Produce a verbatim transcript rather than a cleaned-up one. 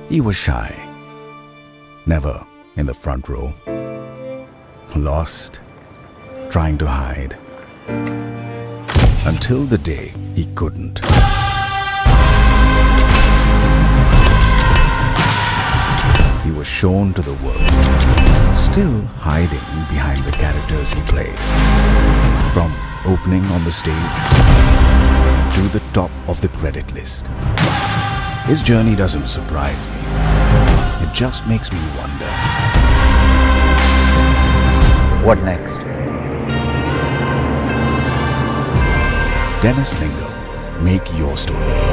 He was shy, never in the front row, lost, trying to hide, until the day he couldn't. He was shown to the world, still hiding behind the characters he played. From opening on the stage to the top of the credit list. His journey doesn't surprise me. It just makes me wonder. What next? Dennis Lingo, make your story.